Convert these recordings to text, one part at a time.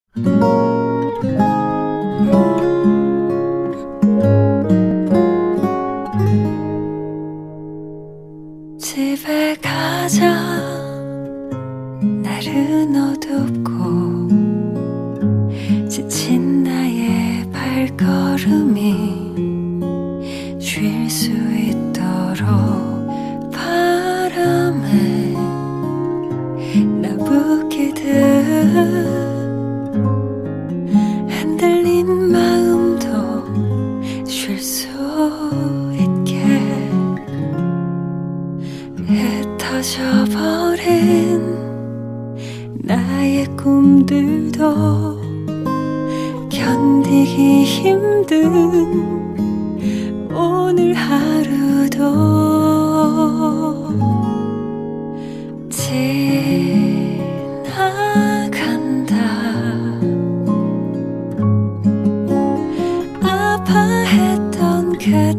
집에 가자. 날은 어둡고 지친 나의 발걸음이 쉴 수 있도록 바람에 나부끼듯 흔들린 마음도 쉴 수 있게 흩어져버린 나의 꿈들도 견디기 힘든 오늘 하루도 지나간다. 아파했던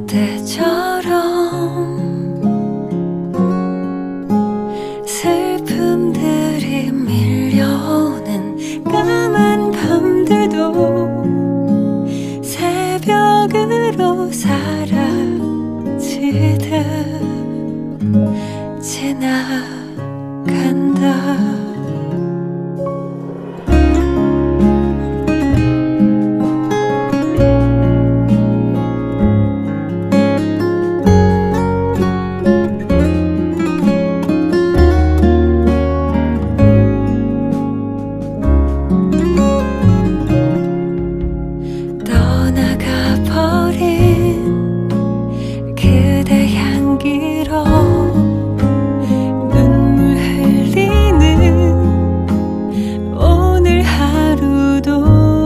그때처럼 슬픔들이 밀려오는 까만 밤들도 새벽으로 사라지듯 지나간다. 그대 향기로 눈물 흘리는 오늘 하루도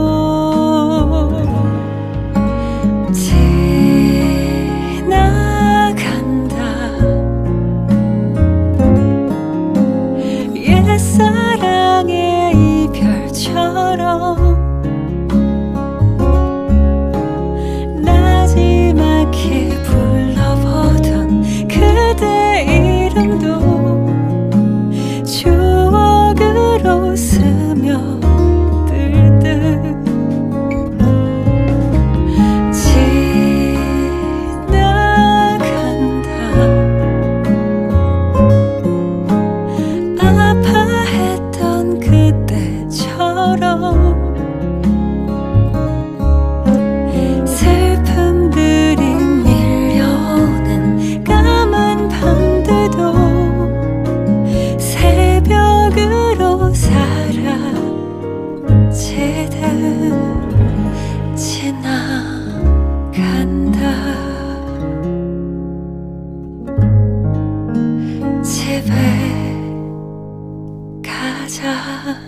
지나간다. 옛사랑의 이별처럼 나지막히 불러보던 그대 이름도 추억으로 스며들듯 지나간다. 아파했던 그때처럼 슬픔들이 밀려오는 까만 밤들도 새벽으로 사라지듯 지나간다. 집에 가자.